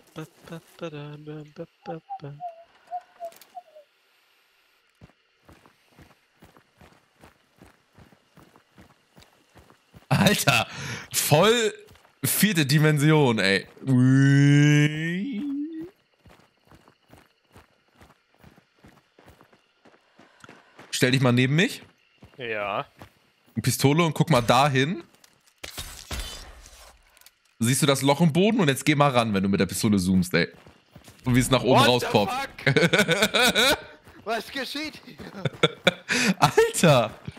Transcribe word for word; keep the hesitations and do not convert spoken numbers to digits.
Alter, voll vierte Dimension, ey. Stell dich mal neben mich. Ja. Eine Pistole und guck mal dahin. Siehst du das Loch im Boden? Und jetzt geh mal ran, wenn du mit der Pistole zoomst, ey. Und wie es nach oben rauspoppt. Was geschieht hier? Alter!